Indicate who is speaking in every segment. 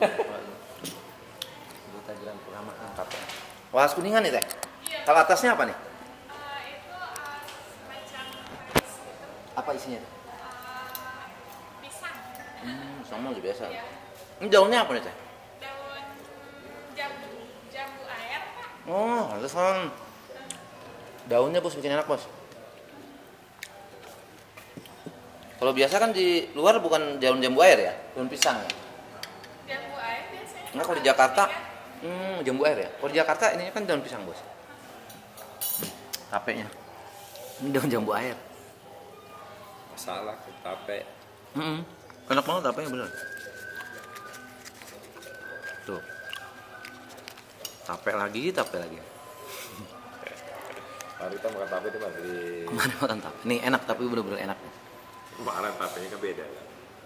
Speaker 1: Duta Grand Purama lengkap ya. Wah, kuningan nih teh. Kalau atasnya apa nih?
Speaker 2: Itu semacam rice gitu.
Speaker 1: Apa isinya?
Speaker 2: Pisang.
Speaker 1: Sama aja biasa.
Speaker 2: Iya.
Speaker 1: Ini daunnya apa nih teh?
Speaker 2: Daun jambu air, Pak.
Speaker 1: Oh, pantesan. Daunnya bos bikin enak bos. Kalau biasa kan di luar bukan daun jambu air ya, daun pisang ya.
Speaker 2: Jambu air biasanya.
Speaker 1: Enggak, kalau di Jakarta, jambu air ya. Kalau di Jakarta ini kan daun pisang bos. Tapenya, ini daun jambu air.
Speaker 3: Masalah tape.
Speaker 1: Enak banget tapenya bener. Tuh, tape lagi.
Speaker 3: Hari kita makan tape itu mah beli.
Speaker 1: Kemarin makan tape. Nih enak tapi bener-bener enak.
Speaker 3: Kemarin tapenya kan beda kan.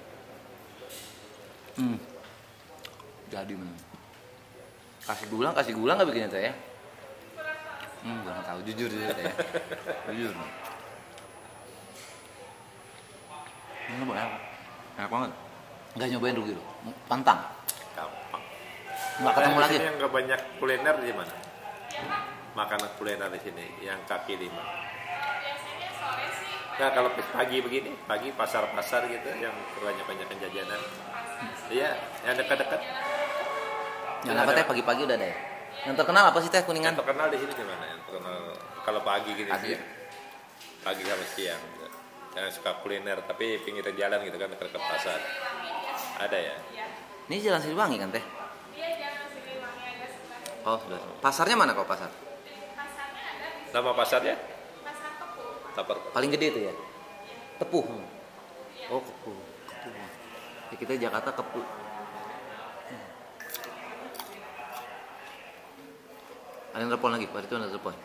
Speaker 1: Jadi bener. Kasih gula nggak bikinnya teh ya? Gak tahu jujur teh ya. Jujur. Ini enak banget. Nggak nyobain rugi loh. Pantang.
Speaker 3: Gampang.
Speaker 1: Nggak ketemu lagi.
Speaker 3: Yang nggak banyak kuliner di mana? Makanan kuliner di sini yang kaki lima.
Speaker 2: Biasanya sore sih.
Speaker 3: Nah kalau pagi begini, pagi pasar-pasar gitu yang banyak-banyakan jajanan. Iya, yang dekat-dekat.
Speaker 1: Yang apa teh pagi-pagi udah ada ya? Yang terkenal apa sih teh Kuningan?
Speaker 3: Yang terkenal di sini di mana? Yang terkenal kalau pagi gini
Speaker 1: Pagi.
Speaker 3: sih. Pagi sama siang. Gitu. Yang suka kuliner tapi pinggir jalan gitu kan dekat pasar. Ada ya?
Speaker 1: Ini Jalan Siliwangi kan teh?
Speaker 2: Iya, Jalan Siliwangi ada sebelah.
Speaker 1: Oh, sudah. Pasarnya mana kok pasar?
Speaker 2: Pasarnya ada di
Speaker 3: Nama pasarnya?
Speaker 2: Pasar Kepu.
Speaker 3: Tapar.
Speaker 1: Paling gede itu ya? Tepuh. Oh, Kepuh. Ya, kita Jakarta Kepuh. Ada yang telepon lagi, Pak itu ada telepon.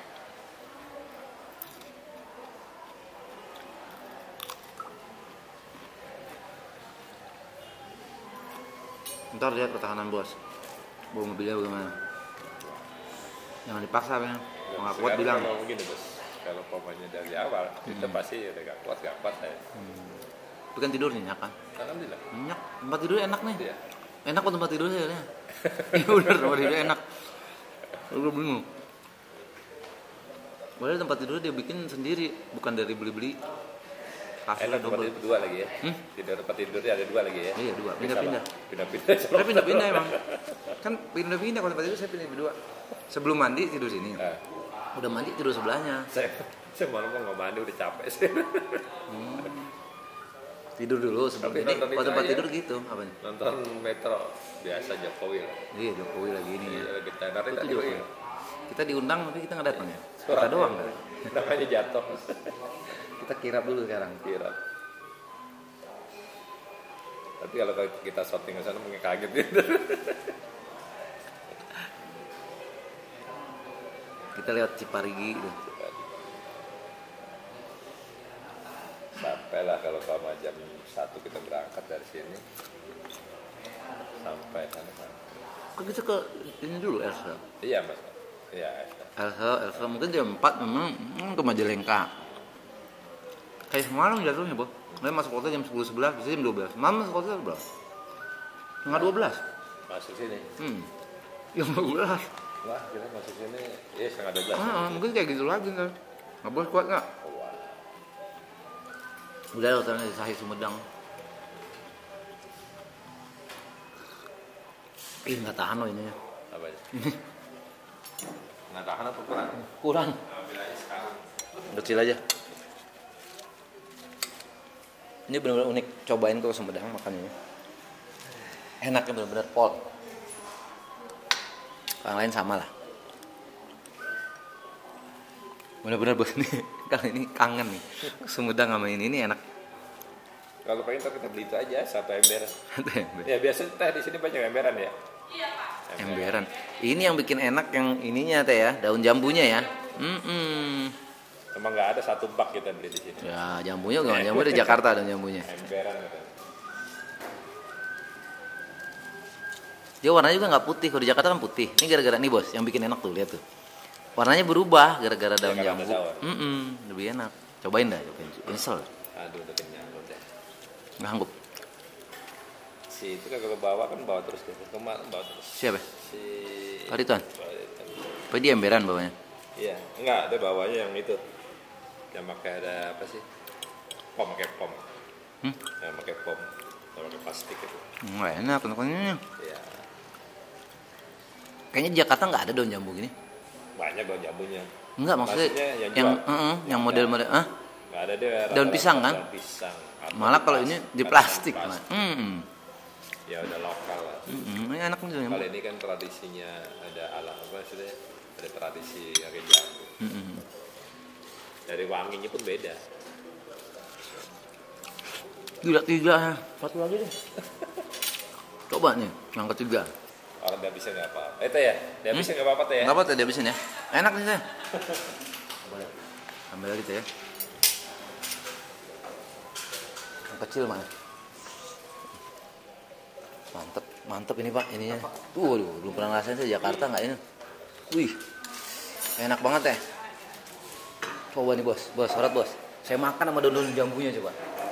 Speaker 1: Ntar lihat ketahanan bos. Bawa mobilnya bagaimana? Jangan dipaksa ya. Kalau nggak kuat bilang.
Speaker 3: Kalau begini bos, kalau pomanya dari awal kita pasti udah gak kuat saya.
Speaker 1: Tapi kan tidur nyenyak kan?
Speaker 3: Alhamdulillah.
Speaker 1: Nyenyak. Tempat tidur enak nih.
Speaker 3: Iya.
Speaker 1: Enak kok tempat tidur saya. Iya bener, tempat tidur enak. Lu bingung. Padahal tempat tidur dia bikin sendiri, bukan dari beli-beli. Kasurnya
Speaker 3: Enak tempat
Speaker 1: double.
Speaker 3: tidur dua lagi ya. Tidur tempat tidurnya ada dua lagi ya.
Speaker 1: Iya, dua. Pindah-pindah.
Speaker 3: Pindah-pindah.
Speaker 1: Saya pindah-pindah emang. Kan pindah-pindah kalau tempat tidur saya pindah berdua. Sebelum mandi tidur sini.
Speaker 3: Nah,
Speaker 1: Udah mandi tidur sebelahnya.
Speaker 3: saya malam mau nggak mandi udah capek sih.
Speaker 1: Tidur dulu sebelum
Speaker 3: Tapi
Speaker 1: ini.
Speaker 3: nonton
Speaker 1: Kalau
Speaker 3: itu
Speaker 1: tempat
Speaker 3: aja.
Speaker 1: tidur gitu, apa nih?
Speaker 3: Nonton Metro biasa Jokowi lah.
Speaker 1: Iya, Jokowi lagi ini ya.
Speaker 3: Iya, lagi tenar
Speaker 1: Itu
Speaker 3: itu
Speaker 1: Jokowi.
Speaker 3: Jokowi.
Speaker 1: Kita diundang tapi kita nggak datang ya. Kita doang kan.
Speaker 3: Namanya jatuh.
Speaker 1: Kita kirap dulu sekarang.
Speaker 3: Kira. Tapi kalau kita shooting ke sana mungkin kaget gitu.
Speaker 1: Kita lewat Ciparigi gitu.
Speaker 3: Sampailah kalau sama jam 1 kita berangkat dari sini sampai sana.
Speaker 1: Kan kita ke ini dulu Elsa.
Speaker 3: Iya mas. Iya.
Speaker 1: Elsa mungkin jam 4 memang ke Majalengka. Kayak semalam jatuhnya, Bos. Saya masuk hotel jam 10.11, bisa jam 12. Malam masuk hotel berapa? Setengah 12.
Speaker 3: Masuk sini.
Speaker 1: Jam 12.
Speaker 3: Wah, kita masuk sini. Iya setengah 12.
Speaker 1: Mungkin kayak gitu lagi kan. Nggak boleh kuat nggak?
Speaker 3: Wah.
Speaker 1: Udah hotelnya di Sahih Sumedang. Ih, nggak tahan loh ini ya.
Speaker 3: Apa ya? Nggak tahan apa kurang?
Speaker 1: Kurang.
Speaker 3: Ambil aja sekarang.
Speaker 1: Kecil aja. Ini benar-benar unik. Cobain ke Sumedang makannya. Enaknya benar-benar pol. Yang lain sama lah. Benar-benar bos nih. Kali ini kangen nih. Sumedang sama ini enak.
Speaker 3: Kalau pengen ntar kita beli itu aja satu ember.
Speaker 1: Ember.
Speaker 3: Ya biasa teh di sini banyak emberan ya.
Speaker 2: Iya, Pak.
Speaker 1: Emberan. Ini yang bikin enak yang ininya teh ya, daun jambunya ya.
Speaker 3: Cuma nggak ada satu bak kita beli di sini.
Speaker 1: Ya jambunya gimana? Jambu di Jakarta daun jambunya.
Speaker 3: Emberan gitu.
Speaker 1: Dia warnanya juga nggak putih. Kalau di Jakarta kan putih. Ini gara-gara nih bos, yang bikin enak tuh lihat tuh. Warnanya berubah gara-gara daun
Speaker 3: karena
Speaker 1: jambu.
Speaker 3: ada daun.
Speaker 1: Lebih enak. Cobain dah, cobain. Nyesel.
Speaker 3: Aduh udah kenyang udah.
Speaker 1: Ngangguk.
Speaker 3: Si itu kan kalau bawa terus dia. Kemarin bawa terus.
Speaker 1: Siapa?
Speaker 3: Si
Speaker 1: Pak Ridwan.
Speaker 3: Ridwan.
Speaker 1: Apa dia emberan bawanya?
Speaker 3: Iya, enggak, dia bawanya yang itu. Yang pakai ada apa sih? Pakai pom. Yang pakai pom. Yang pakai plastik itu.
Speaker 1: Nggak enak, enak-enaknya.
Speaker 3: Iya.
Speaker 1: Kayaknya di Jakarta nggak ada daun jambu gini.
Speaker 3: Banyak daun jambunya.
Speaker 1: Enggak, maksudnya
Speaker 3: yang
Speaker 1: yang model-model
Speaker 3: Enggak ada dia.
Speaker 1: daun pisang kan?
Speaker 3: Daun pisang.
Speaker 1: Malah kalau ini di plastik.
Speaker 3: Ya udah lokal lah.
Speaker 1: Ini enak nih daun jambu.
Speaker 3: Kalau ini kan tradisinya ada ala apa sih? Ada tradisi pakai jambu. Dari wanginya pun beda.
Speaker 1: Gila 3, satu lagi deh. Coba nih, yang ketiga.
Speaker 3: Orang dia bisa nggak apa-apa. Teh ya, dia bisa nggak apa-apa teh ya.
Speaker 1: Nggak apa-apa, dia habisin ya. Enak nih teh. Ambil lagi teh ya. Yang kecil mana? Mantep, mantep ini pak, ininya. Tuh, belum pernah ngerasain sih Jakarta nggak ini. Wih, enak banget teh. Coba nih bos, syarat bos. Saya makan sama daun-daun jambunya coba.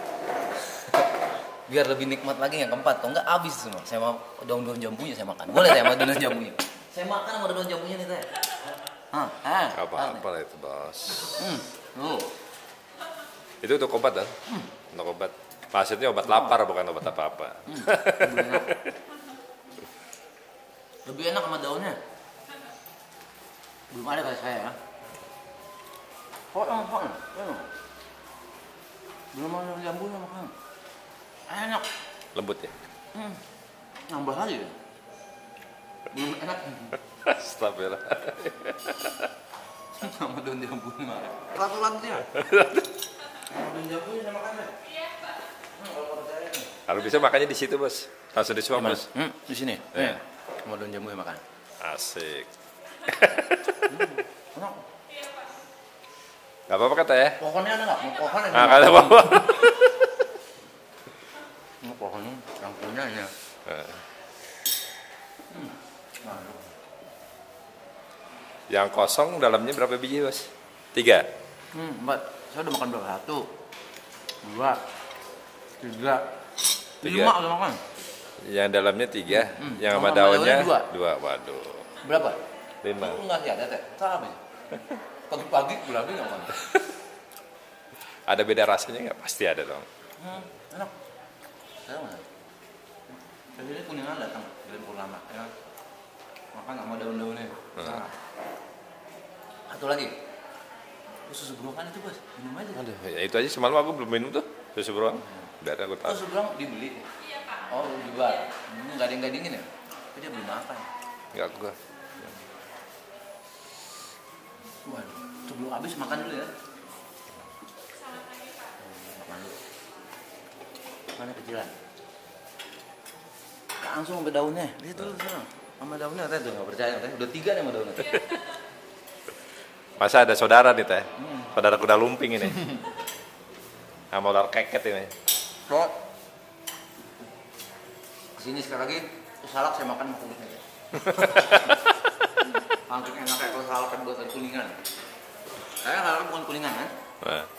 Speaker 1: Biar lebih nikmat lagi yang keempat. Kalau enggak habis semua. Saya mau daun-daun jambunya saya makan. Boleh teh sama daun jambunya. Saya makan sama daun jambunya nih teh.
Speaker 3: Apa itu bos?
Speaker 1: Tuh.
Speaker 3: Itu untuk obat kan? Untuk obat. Maksudnya obat lapar bukan obat apa-apa.
Speaker 1: Lebih enak sama daunnya. Belum ada kayak saya ya. Belum ada daun jambunya makan. Enak.
Speaker 3: Lembut ya?
Speaker 1: Nambah lagi ya. Belum enak.
Speaker 3: Astagfirullah.
Speaker 1: Sama daun jambunya. Satu lagi ya. Daun jambunya sama makan ya?
Speaker 2: Iya, Pak.
Speaker 1: Kalau percaya nih.
Speaker 3: Kalau bisa makannya di situ bos. Langsung disuap bos.
Speaker 1: Di sini.
Speaker 3: Iya.
Speaker 1: Sama daun jambunya makan.
Speaker 3: Asik.
Speaker 1: Enak.
Speaker 2: Iya, Pak.
Speaker 3: Gak apa-apa kata ya?
Speaker 1: Pohonnya ada nggak? Pohon ada.
Speaker 3: Nah, kata apa-apa.
Speaker 1: Pohonnya yang punya ya.
Speaker 3: Yang kosong dalamnya berapa biji bos? 3.
Speaker 1: 4. Saya udah makan berapa? 1, 2, 3,
Speaker 3: 3.
Speaker 1: 5 udah makan.
Speaker 3: Yang dalamnya 3, yang sama
Speaker 1: Sama
Speaker 3: daunnya
Speaker 1: daunnya
Speaker 3: 2. Waduh.
Speaker 1: Berapa?
Speaker 3: 5.
Speaker 1: Itu nggak sih ada teh. Salah apa sih? Pagi-pagi berarti nggak makan.
Speaker 3: Ada beda rasanya nggak? Pasti ada dong.
Speaker 1: Enak. Saya mana? Jadi ini kuningan datang dari Purnama. Ya. Makan sama daun-daunnya. Salah. Satu lagi. Susu beruang itu bos, minum aja.
Speaker 3: Aduh, ya itu aja semalam aku belum minum tuh susu beruang. Biar aku tahu.
Speaker 1: Susu beruang dibeli.
Speaker 2: Iya, Pak.
Speaker 1: Oh, dijual. Ini nggak ada yang dingin ya? Tapi dia belum makan.
Speaker 3: Enggak gua.
Speaker 1: Waduh, sebelum habis makan dulu ya.
Speaker 2: Selamat pagi, Pak.
Speaker 1: Makan dulu. Mana kecilan? Langsung sampai daunnya. Lihat dulu sana. Sama daunnya teh tuh nggak percaya teh. Udah 3 nih sama daunnya.
Speaker 3: Masa ada saudara nih teh? Saudara kuda lumping ini. Sama ular keket ini.
Speaker 1: Bro. Sini sekali lagi. Salak saya makan sama kulit aja. Angkrik enak kayak kalau salak kan buatan kuningan. Saya salak bukan kuningan kan?
Speaker 3: Nah.